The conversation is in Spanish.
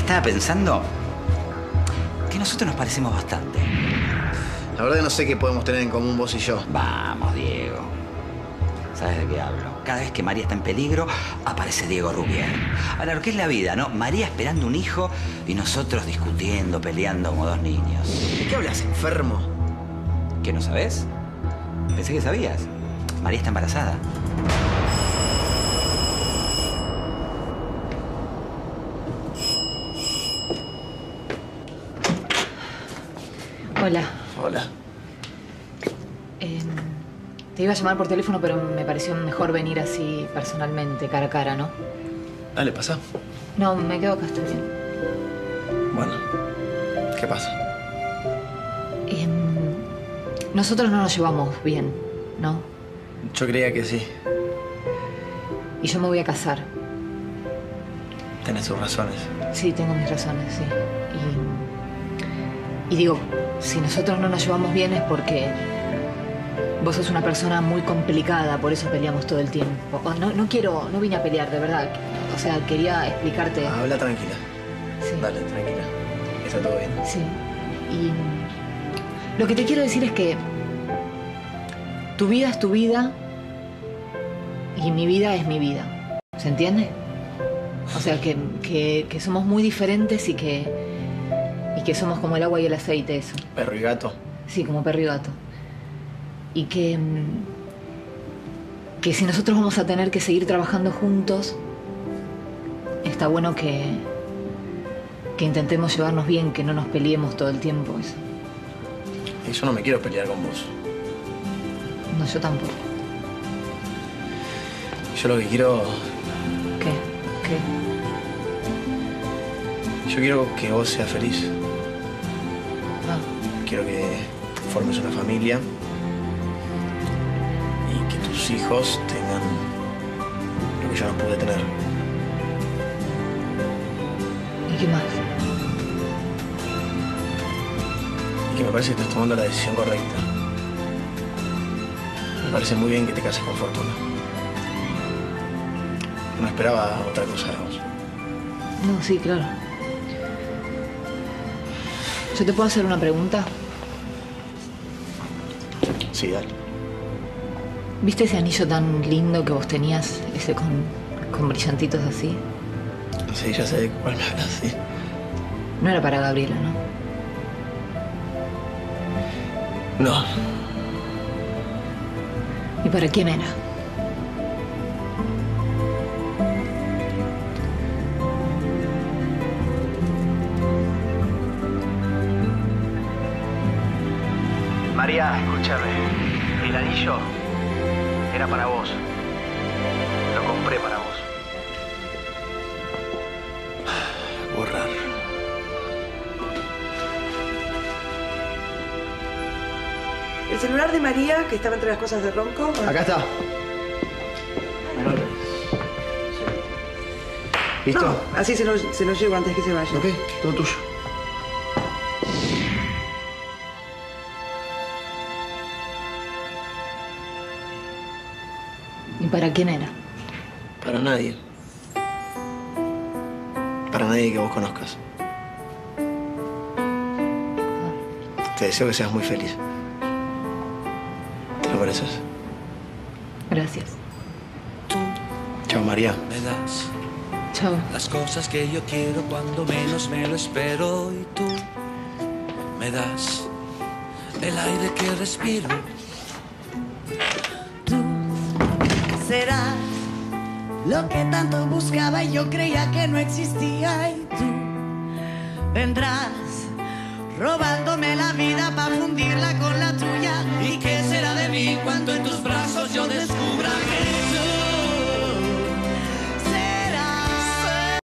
Estaba pensando que nosotros nos parecemos bastante. La verdad no sé qué podemos tener en común vos y yo. Vamos, Diego. ¿Sabes de qué hablo? Cada vez que María está en peligro, aparece Diego Rubier. Ahora, lo que es la vida, ¿no? María esperando un hijo y nosotros discutiendo, peleando como dos niños. ¿De qué hablas, enfermo? ¿Qué, no sabés? Pensé que sabías. María está embarazada. Hola. Hola. Te iba a llamar por teléfono, pero me pareció mejor venir así personalmente, cara a cara, ¿no? Dale, pasa. No, me quedo acá, estoy bien. Bueno, ¿qué pasa? Nosotros no nos llevamos bien, ¿no? Yo creía que sí. Y yo me voy a casar. Tenés tus razones. Sí, tengo mis razones, sí. Y digo, si nosotros no nos llevamos bien es porque vos sos una persona muy complicada, por eso peleamos todo el tiempo. No vine a pelear, de verdad. O sea, quería explicarte. Habla tranquila. Sí. Dale, tranquila. Está todo bien. Sí. Y lo que te quiero decir es que tu vida es tu vida y mi vida es mi vida. ¿Se entiende? O sea, que somos muy diferentes y que somos como el agua y el aceite, eso. ¿Perro y gato? Sí, como perro y gato. Y que si nosotros vamos a tener que seguir trabajando juntos, está bueno que intentemos llevarnos bien, que no nos peleemos todo el tiempo, eso. Y yo no me quiero pelear con vos. No, yo tampoco. Yo lo que quiero... ¿Qué? Yo quiero que vos seas feliz. Ah. Quiero que formes una familia y que tus hijos tengan lo que yo no pude tener. ¿Y qué más? Y que me parece que estás tomando la decisión correcta. Me parece muy bien que te cases con Fortuna. No esperaba otra cosa de vos. No, sí, claro. ¿Yo te puedo hacer una pregunta? Sí, dale. ¿Viste ese anillo tan lindo que vos tenías? Ese con brillantitos así. Sí, ya sé de cuál me hablas, sí. No era para Gabriela, ¿no? No. ¿Y para quién era? María, escúchame. El anillo era para vos. Lo compré para vos. Borrar. ¿El celular de María, que estaba entre las cosas de Ronco? Acá está. ¿Listo? No, así se lo llevo antes que se vaya. Ok, todo tuyo. ¿Y para quién era? Para nadie. Para nadie que vos conozcas. Te deseo que seas muy feliz. ¿Te lo mereces? Gracias. Chao, María. Me das Chao. las cosas que yo quiero cuando menos me lo espero y tú me das el aire que respiro. Tú serás lo que tanto buscaba y yo creía que no existía y tú vendrás robándome la vida.